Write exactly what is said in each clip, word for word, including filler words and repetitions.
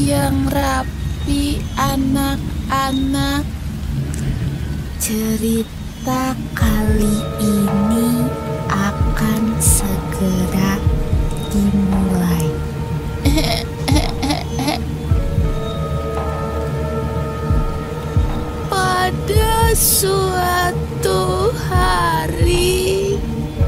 yang rapi anak-anak. Cerita kali ini akan segera dimulai. Pada suatu hari,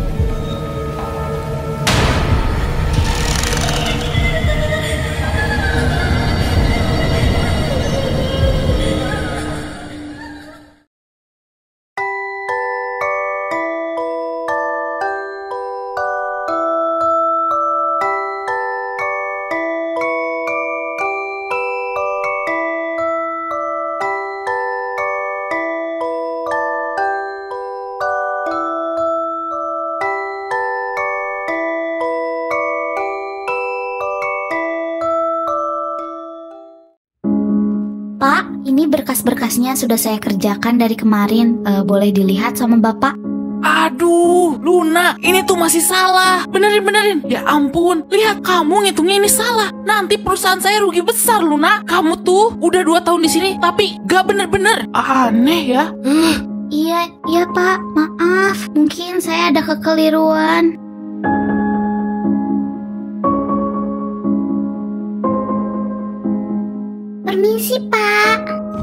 Pak, ini berkas-berkasnya sudah saya kerjakan dari kemarin. E, boleh dilihat sama Bapak? aduh, Luna, ini tuh masih salah. Benerin, benerin. Ya ampun, lihat kamu ngitungnya ini salah. Nanti perusahaan saya rugi besar, Luna. Kamu tuh udah dua tahun di sini, tapi gak bener-bener. Aneh ya. Uh. Iya, iya Pak. Maaf, mungkin saya ada kekeliruan. Permisi, Pak.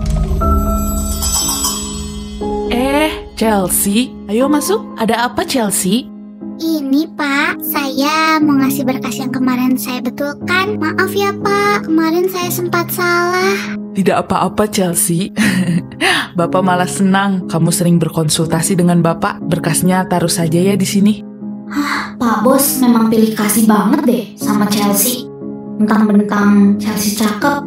Eh, Chelsea, ayo masuk. Ada apa, Chelsea? Ini, Pak. Saya mau ngasih berkas yang kemarin saya betulkan. Maaf ya, Pak. Kemarin saya sempat salah. Tidak apa-apa, Chelsea. Bapak malah senang kamu sering berkonsultasi dengan Bapak. Berkasnya taruh saja ya di sini. Hah, Pak Bos memang pilih kasih banget deh sama Chelsea. Mentang-mentang Chelsea cakep.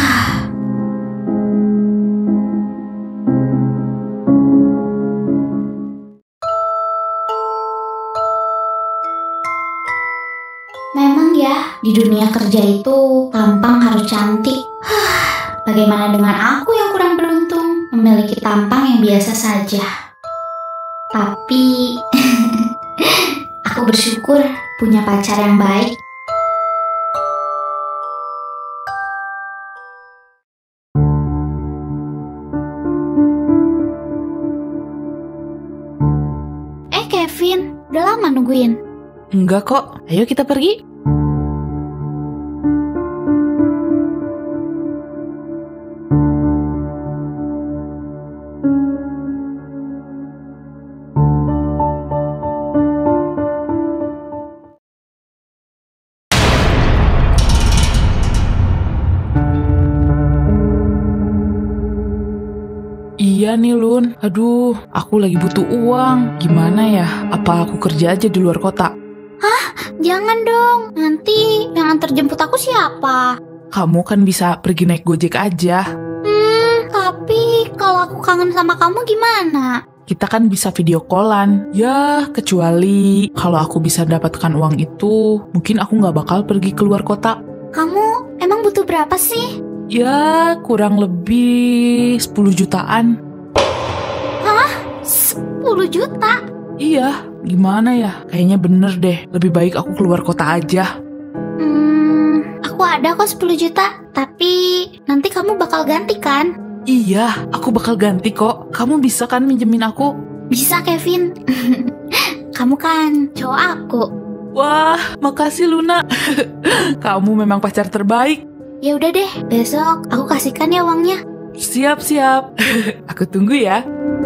Memang ya, di dunia kerja itu tampang harus cantik. Bagaimana dengan aku yang kurang beruntung, memiliki tampang yang biasa saja. Tapi, aku bersyukur punya pacar yang baik. Eh Kevin, udah lama nungguin? Enggak kok, ayo kita pergi. Iya nih Lun, aduh aku lagi butuh uang. Gimana ya, apa aku kerja aja di luar kota? Hah? Jangan dong, nanti yang antar jemput aku siapa? Kamu kan bisa pergi naik Gojek aja. Hmm, tapi kalau aku kangen sama kamu gimana? Kita kan bisa video callan. Ya, kecuali kalau aku bisa dapatkan uang itu, mungkin aku nggak bakal pergi keluar kota. Kamu emang butuh berapa sih? Ya, kurang lebih sepuluh jutaan. Hah? sepuluh juta? Iya, gimana ya? Kayaknya bener deh, lebih baik aku keluar kota aja. Hmm, aku ada kok sepuluh juta, tapi nanti kamu bakal ganti kan? Iya, aku bakal ganti kok. Kamu bisa kan minjemin aku? Bisa Kevin. Kamu kan cowok aku. Wah, makasih Luna. Kamu memang pacar terbaik. Ya udah deh, besok aku kasihkan ya uangnya. Siap-siap. Aku tunggu ya.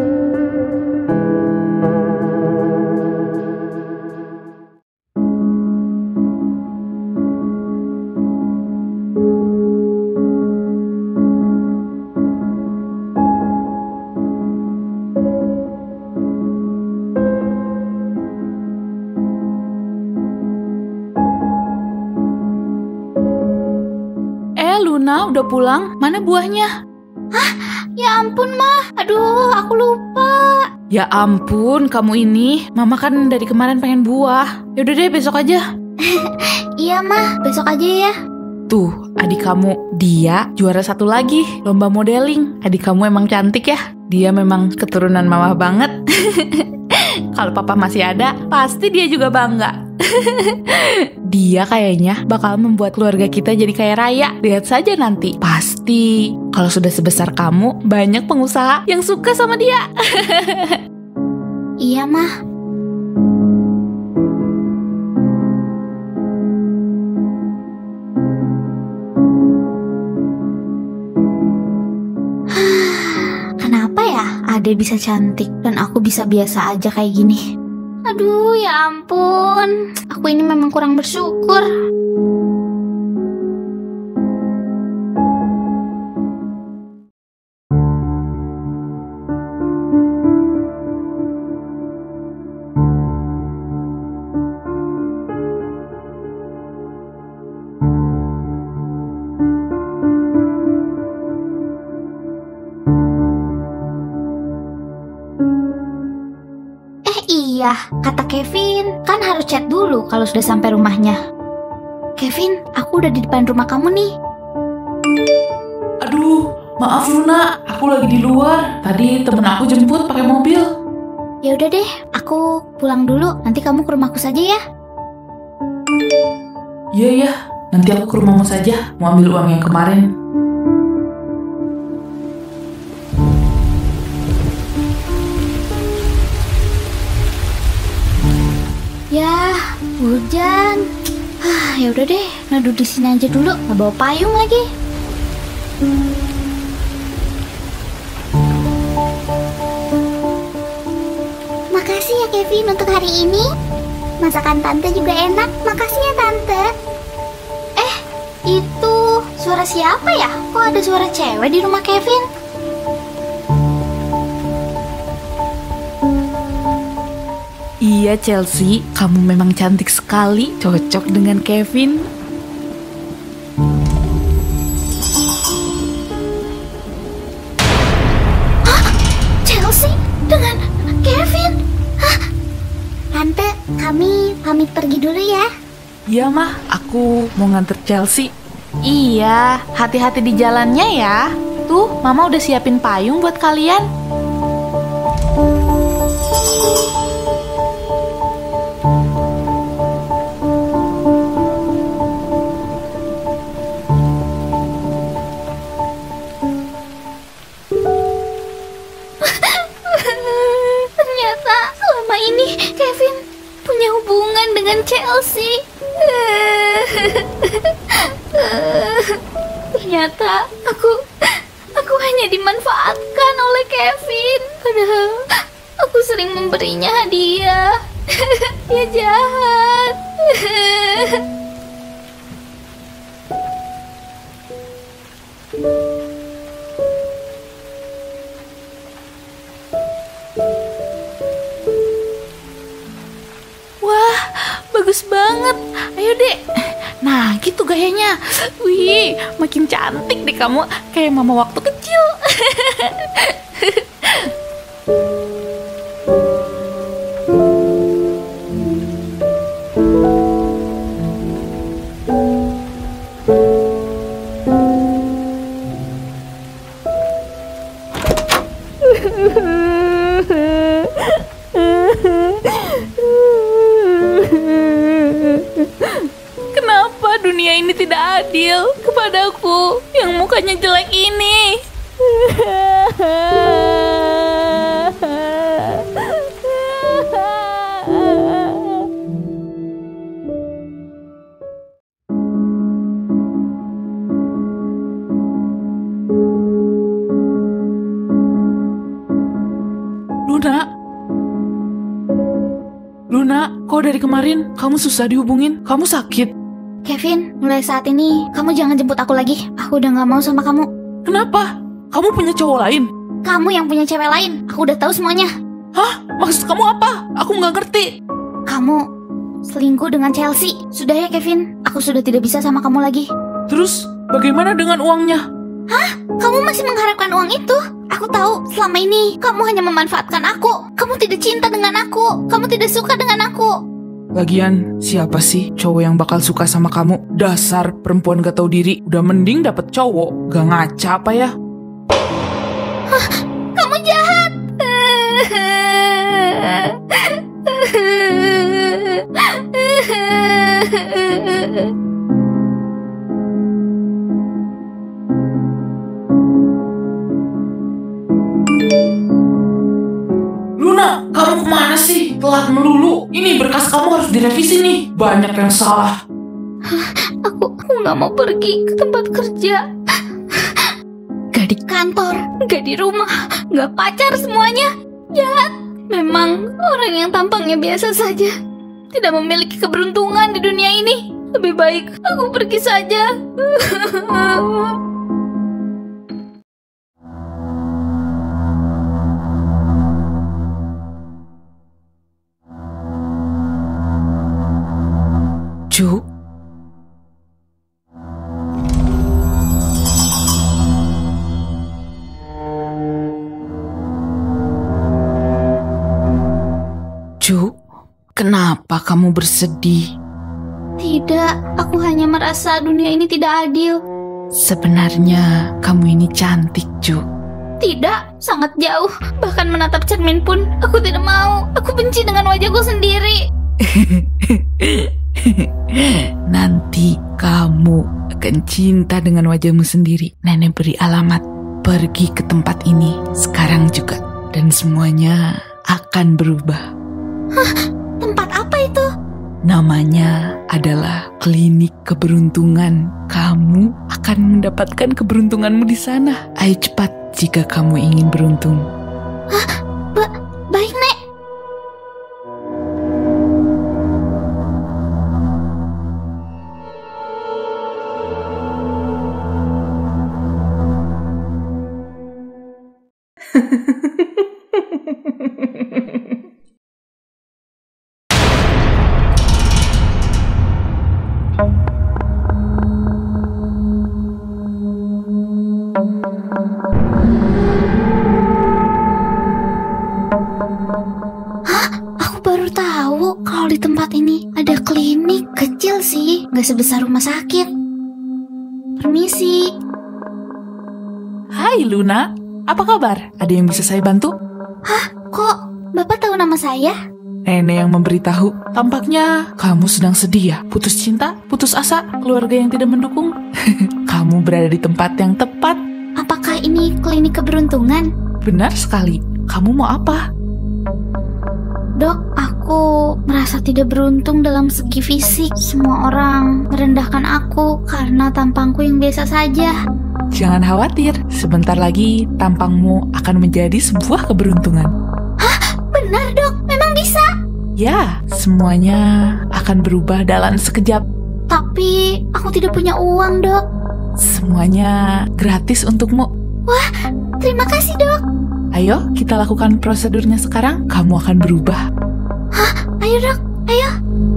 Luna udah pulang? Mana buahnya? Hah? Ya ampun, Mah. Aduh, aku lupa. Ya ampun, kamu ini. Mama kan dari kemarin pengen buah. Yaudah deh, besok aja. Iya, Mah. Besok aja ya. Tuh, adik kamu. Dia juara satu lagi, lomba modeling. Adik kamu emang cantik ya. Dia memang keturunan mama banget. Kalau papa masih ada, pasti dia juga bangga. Dia kayaknya bakal membuat keluarga kita jadi kaya raya. Lihat saja nanti. Pasti kalau sudah sebesar kamu, banyak pengusaha yang suka sama dia. Iya, Mah. Kenapa ya Ade bisa cantik dan aku bisa biasa aja kayak gini? Aduh, ya ampun. Aku ini memang kurang bersyukur. Iya, kata Kevin, kan harus chat dulu kalau sudah sampai rumahnya. Kevin, aku udah di depan rumah kamu nih. Aduh, maaf Luna, aku lagi di luar. Tadi temen aku jemput pakai mobil. Ya udah deh, aku pulang dulu. Nanti kamu ke rumahku saja ya. Iya ya, nanti aku ke rumahmu saja, mau ambil uang yang kemarin. Ya, hujan. Ah, ya udah deh, nadu di sini aja dulu. Nggak bawa payung lagi. Makasih ya Kevin untuk hari ini. Masakan tante juga enak. Makasih ya tante. Eh, itu suara siapa ya? Kok ada suara cewek di rumah Kevin? Iya Chelsea, kamu memang cantik sekali, cocok dengan Kevin. Hah? Chelsea dengan Kevin? Hah? Tante, kami pamit pergi dulu ya. Iya mah, aku mau nganter Chelsea. Iya, hati-hati di jalannya ya. Tuh, mama udah siapin payung buat kalian. Chelsea. Ternyata aku aku hanya dimanfaatkan oleh Kevin. Padahal aku sering memberinya hadiah. Dia jahat. Bagus banget, ayo dek. Nah gitu gayanya. Wih, makin cantik deh kamu, kayak mama waktu kecil. Kenapa dunia ini tidak adil kepadaku yang mukanya jelek ini? Luna, Luna, kok dari kemarin kamu susah dihubungin? Kamu sakit? Kevin, mulai saat ini kamu jangan jemput aku lagi. Aku udah gak mau sama kamu. Kenapa? Kamu punya cowok lain? Kamu yang punya cewek lain. Aku udah tahu semuanya. Hah? Maksud kamu apa? Aku nggak ngerti. Kamu selingkuh dengan Chelsea. Sudah ya Kevin, aku sudah tidak bisa sama kamu lagi. Terus bagaimana dengan uangnya? Hah? Kamu masih mengharapkan uang itu? Aku tahu selama ini kamu hanya memanfaatkan aku. Kamu tidak cinta dengan aku. Kamu tidak suka dengan aku. Lagian, siapa sih cowok yang bakal suka sama kamu? Dasar perempuan gak tahu diri. Udah mending dapet cowok. Gak ngaca apa ya? Hah? Kamu jahat. Luna, kamu kemana sih? Telat melulu. Ini berkas kamu harus direvisi nih. Banyak yang salah. Aku, aku gak mau pergi ke tempat kerja. Gak di kantor, gak di rumah, gak pacar semuanya. Jahat. Memang orang yang tampangnya biasa saja tidak memiliki keberuntungan di dunia ini. Lebih baik aku pergi saja. Ju. Ju, kenapa kamu bersedih? Tidak, aku hanya merasa dunia ini tidak adil. Sebenarnya kamu ini cantik, Ju. Tidak, sangat jauh. Bahkan menatap cermin pun aku tidak mau. Aku benci dengan wajahku sendiri. Nanti kamu akan cinta dengan wajahmu sendiri. Nenek beri alamat. Pergi ke tempat ini sekarang juga. Dan semuanya akan berubah. Hah, tempat apa itu? Namanya adalah klinik keberuntungan. Kamu akan mendapatkan keberuntunganmu di sana. Ayo cepat jika kamu ingin beruntung. Hah, ba baik, Nek. Hah? Aku baru tahu kalau di tempat ini ada klinik. Kecil sih, gak sebesar rumah sakit. Permisi. Hai Luna, apa kabar? Ada yang bisa saya bantu? Hah? Kok Bapak tahu nama saya? Nenek yang memberitahu. Tampaknya kamu sedang sedih ya? Putus cinta, putus asa, keluarga yang tidak mendukung. Kamu berada di tempat yang tepat. Apakah ini klinik keberuntungan? Benar sekali. Kamu mau apa? Dok, aku merasa tidak beruntung dalam segi fisik. Semua orang merendahkan aku karena tampangku yang biasa saja. Jangan khawatir, sebentar lagi tampangmu akan menjadi sebuah keberuntungan. Hah? Benar dok? Memang bisa? Ya, semuanya akan berubah dalam sekejap. Tapi aku tidak punya uang dok. Semuanya gratis untukmu. Wah, terima kasih dok. Ayo, kita lakukan prosedurnya sekarang. Kamu akan berubah. Hah? Ayo dok, ayo.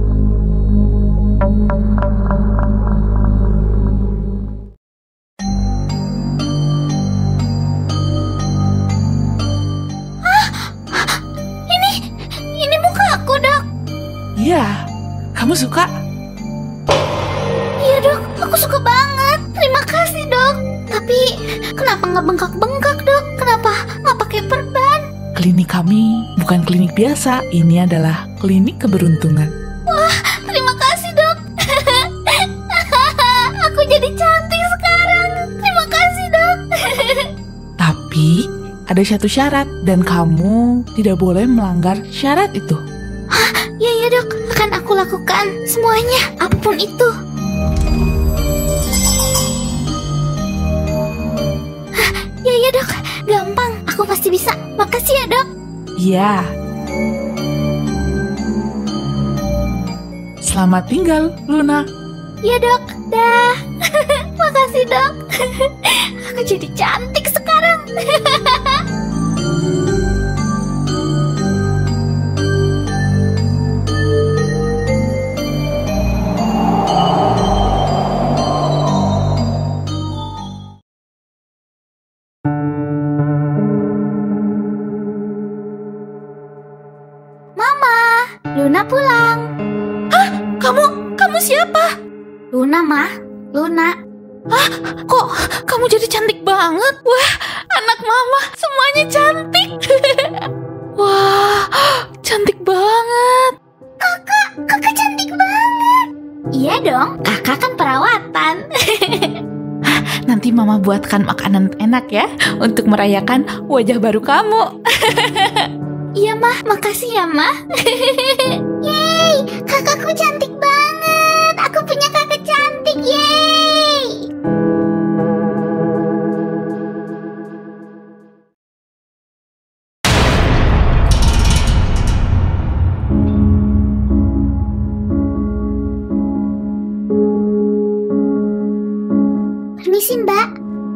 Hah? Ini, ini muka aku dok. Iya, kamu suka? Iya dok, aku suka banget. Terima kasih dok. Tapi kenapa nggak bengkak-bengkak dok? Kenapa nggak pakai perban? Klinik kami bukan klinik biasa. Ini adalah klinik keberuntungan. Wah, terima kasih dok. Aku jadi cantik sekarang. Terima kasih dok. Tapi ada satu syarat dan kamu tidak boleh melanggar syarat itu. Hah? Ya ya dok, akan aku lakukan semuanya, apapun itu. Hah? Ya ya dok, gampang. Aku pasti bisa. Makasih ya dok. Iya. Selamat tinggal, Luna. Ya dok, dah. Makasih dok. Aku jadi cantik sekarang. Mama, Luna pulang. Hah? Kamu, kamu siapa? Luna, Ma. Luna. Hah? Kok kamu jadi cantik banget? Wah, anak mama semuanya cantik. Wah, cantik banget. Kakak, kakak cantik banget. Iya dong, kakak kan perawatan. Nanti mama buatkan makanan enak ya untuk merayakan wajah baru kamu. Iya, Mah. Makasih ya, Mah. Yeay, kakakku cantik banget. Aku punya kakak cantik, yeay. Permisi, Mbak.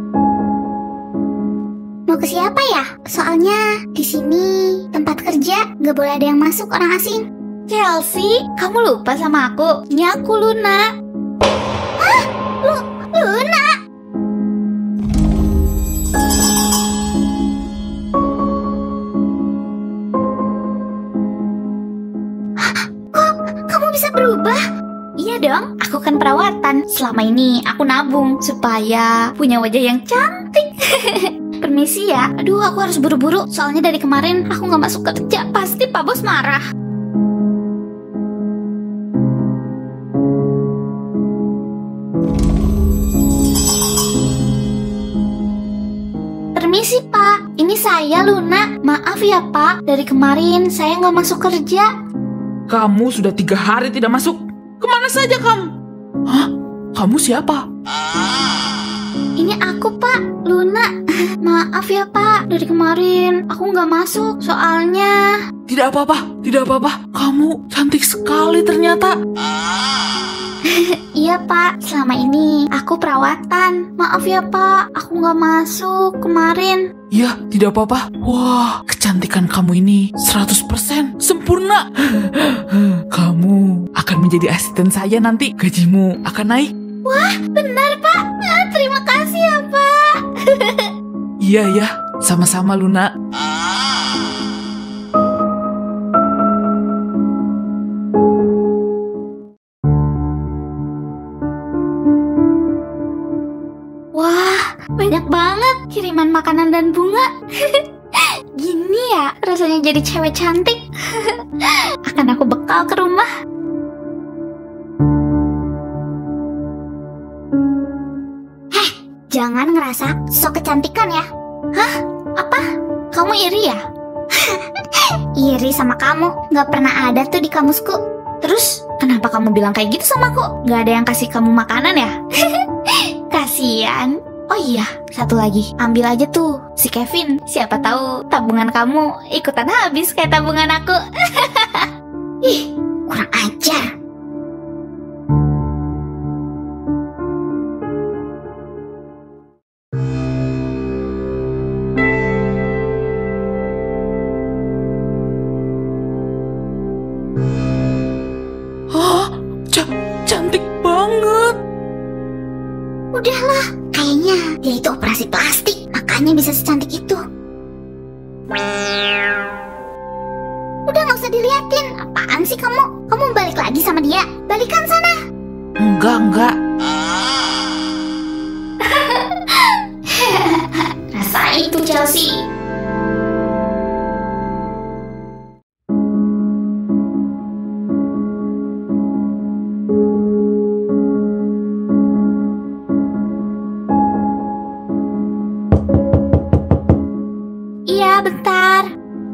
Mau ke siapa ya? Soalnya di sini tempat kerja gak boleh ada yang masuk orang asing. Chelsea, kamu lupa sama aku? Ini aku, Luna. Hah? Lu, Luna? Hah? Kok kamu bisa berubah? Iya dong, aku kan perawatan. Selama ini aku nabung supaya punya wajah yang cantik. Permisi ya, aduh aku harus buru-buru. Soalnya dari kemarin aku gak masuk kerja. Pasti Pak Bos marah. Permisi Pak, ini saya Luna. Maaf ya Pak, dari kemarin saya gak masuk kerja. Kamu sudah tiga hari tidak masuk. Kemana saja kamu? Hah? Kamu siapa? Ini aku Pak, Luna. Maaf ya Pak, dari kemarin aku nggak masuk soalnya. Tidak apa-apa, tidak apa-apa. Kamu cantik sekali ternyata. Iya Pak, selama ini aku perawatan. Maaf ya Pak, aku nggak masuk kemarin. Ya, tidak apa-apa. Wah, kecantikan kamu ini seratus persen sempurna. Kamu akan menjadi asisten saya nanti. Gajimu akan naik. Wah, benar Pak. Ah, terima kasih ya Pak. Iya ya, sama-sama Luna. Wah, banyak banget kiriman makanan dan bunga. Gini ya rasanya jadi cewek cantik. Akan aku bekal ke rumah. Heh, jangan ngerasa sok kecantikan ya. Hah? Apa? Kamu iri ya? Iri sama kamu gak pernah ada tuh di kamusku. Terus kenapa kamu bilang kayak gitu sama aku? Gak ada yang kasih kamu makanan ya? Kasian. Oh iya, satu lagi. Ambil aja tuh si Kevin. Siapa tahu tabungan kamu ikutan habis kayak tabungan aku. Ih, kurang ajar. Hah? Ca cantik banget. Udahlah, kayaknya dia itu operasi plastik, makanya bisa secantik itu. Udah gak usah diliatin. Apaan sih kamu? Kamu balik lagi sama dia? Balikan sana. Enggak, enggak. Rasain tuh Chelsea. Iya, bentar.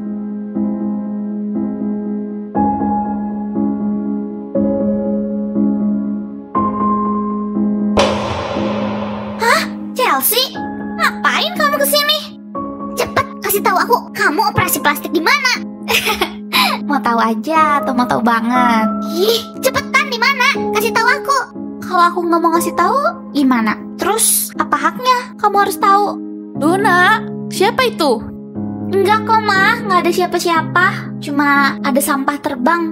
Hah? Chelsea? Ngapain kamu kesini? Cepet kasih tahu aku, kamu operasi plastik di mana? Mau tahu aja atau mau tahu banget? Ih, cepetan di mana? Kasih tahu aku. Kalau aku nggak mau ngasih tahu, gimana? Terus apa haknya kamu harus tahu? Luna, siapa itu? Enggak kok, Ma. Nggak ada siapa-siapa. Cuma ada sampah terbang.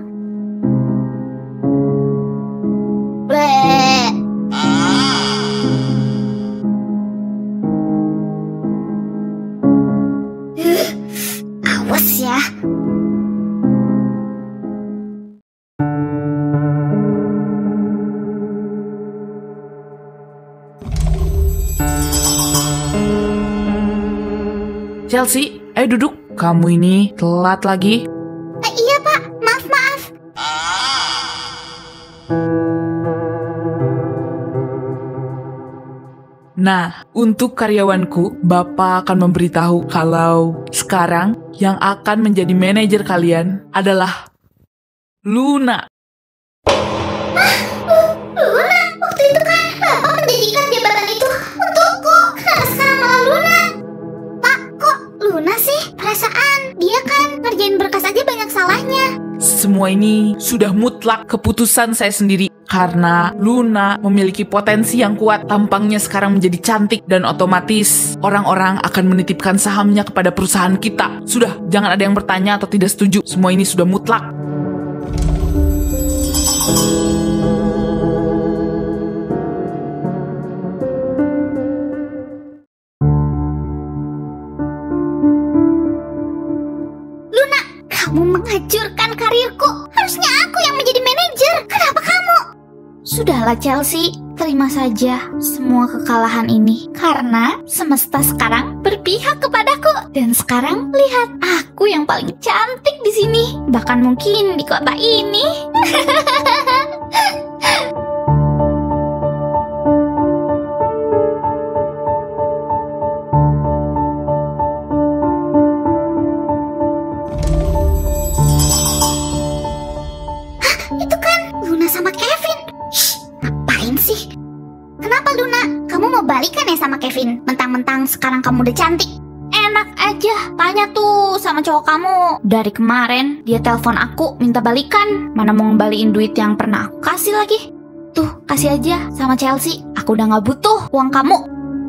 Bleh. Uh, awas ya. Chelsea, ayo duduk. Kamu ini telat lagi. Eh, iya, Pak. Maaf, maaf. Nah, untuk karyawanku, Bapak akan memberitahu kalau sekarang yang akan menjadi manajer kalian adalah Luna. Luna, waktu itu kan Bapak menjanjikan jabatan itu untukku. Kenapa sekarang malah Luna? Pak, kok Luna sih? Perasaan dia kan ngerjain berkas aja banyak salahnya. Semua ini sudah mutlak keputusan saya sendiri. Karena Luna memiliki potensi yang kuat, tampangnya sekarang menjadi cantik dan otomatis orang-orang akan menitipkan sahamnya kepada perusahaan kita. Sudah, jangan ada yang bertanya atau tidak setuju. Semua ini sudah mutlak. Luna, kamu menghancurkan karirku. Harusnya aku yang menjadi manajer. Kenapa kamu? Sudahlah Chelsea, terima saja semua kekalahan ini. Karena semesta sekarang berpihak kepadaku. Dan sekarang lihat, aku yang paling cantik di sini. Bahkan mungkin di kota ini. Itu kan Luna sama Kevin. Shh, ngapain sih? Kenapa Luna? Kamu mau balikan ya sama Kevin? Mentang-mentang sekarang kamu udah cantik. Enak aja, tanya tuh sama cowok kamu. Dari kemarin dia telepon aku minta balikan. Mana mau ngembaliin duit yang pernah aku kasih lagi. Tuh, kasih aja sama Chelsea. Aku udah gak butuh uang kamu.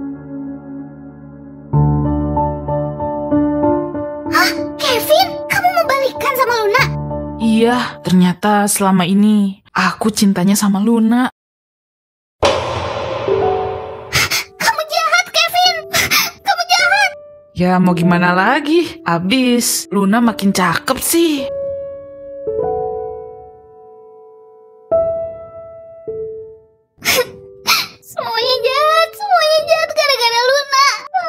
Hah? Kevin? Kamu mau balikan sama Luna? Iya, ternyata selama ini aku cintanya sama Luna. Kamu jahat, Kevin. Kamu jahat. Ya mau gimana lagi? Abis Luna makin cakep sih. Semuanya jahat, semuanya jahat gara-gara Luna.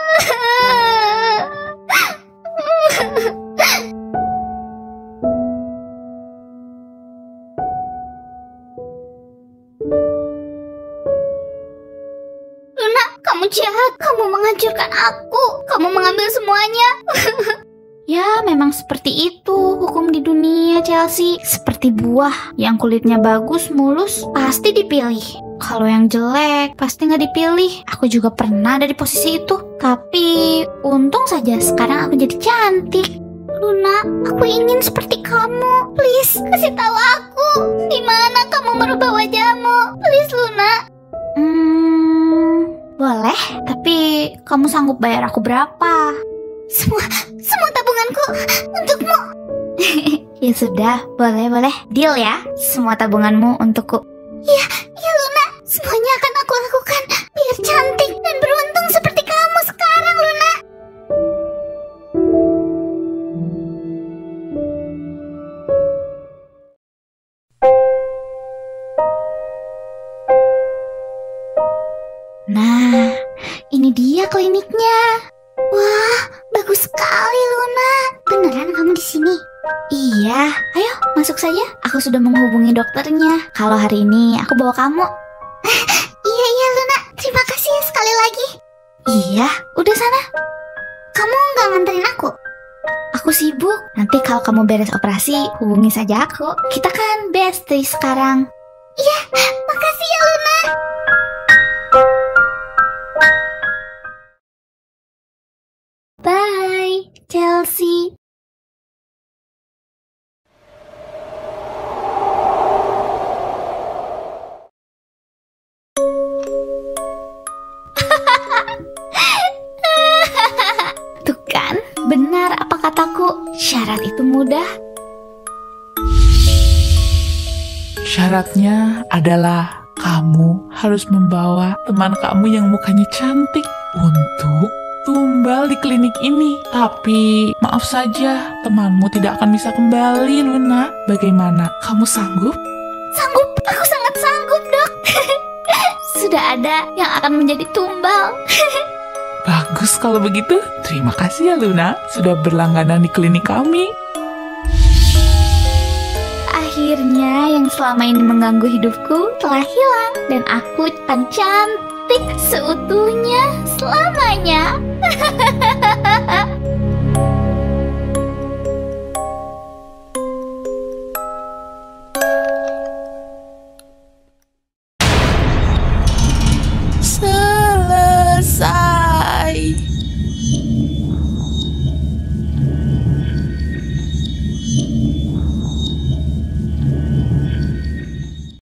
Luna, kamu jahat. Kamu menghancurkan aku. Kamu mengambil semuanya. Ya, memang seperti itu hukum di dunia, Chelsea. Seperti buah yang kulitnya bagus, mulus, pasti dipilih. Kalau yang jelek, pasti nggak dipilih. Aku juga pernah ada di posisi itu. Tapi, untung saja sekarang aku jadi cantik. Luna, aku ingin seperti kamu. Please, kasih tahu aku. Di mana kamu merubah wajahmu? Please, Luna. Hmm, boleh. Tapi, kamu sanggup bayar aku berapa? Semua, semua tabunganku untukmu. Ya sudah, boleh-boleh. Deal ya, semua tabunganmu untukku. Ya, ya Luna, semuanya akan aku lakukan biar cantik dan beruntung seperti kamu sekarang, Luna. Nah, ini dia kliniknya. Wah, bagus sekali Luna. Beneran kamu di sini? Iya, ayo masuk saja. Aku sudah menghubungi dokternya. Kalau hari ini aku bawa kamu. Iya iya Luna, terima kasih ya sekali lagi. Iya, udah sana. Kamu nggak nganterin aku? Aku sibuk. Nanti kalau kamu beres operasi, hubungi saja aku. Kita kan bestie sekarang. Iya, makasih ya Luna. Bye, Chelsea. Tuh kan, benar apa kataku. Syarat itu mudah. Syaratnya adalah kamu harus membawa teman kamu yang mukanya cantik untuk tumbal di klinik ini. Tapi maaf saja, temanmu tidak akan bisa kembali, Luna. Bagaimana? Kamu sanggup? Sanggup, aku sangat sanggup, Dok. Sudah ada yang akan menjadi tumbal. Bagus kalau begitu. Terima kasih ya, Luna, sudah berlangganan di klinik kami. Akhirnya yang selama ini mengganggu hidupku telah hilang dan aku akan cantik cantik seutuhnya selamanya.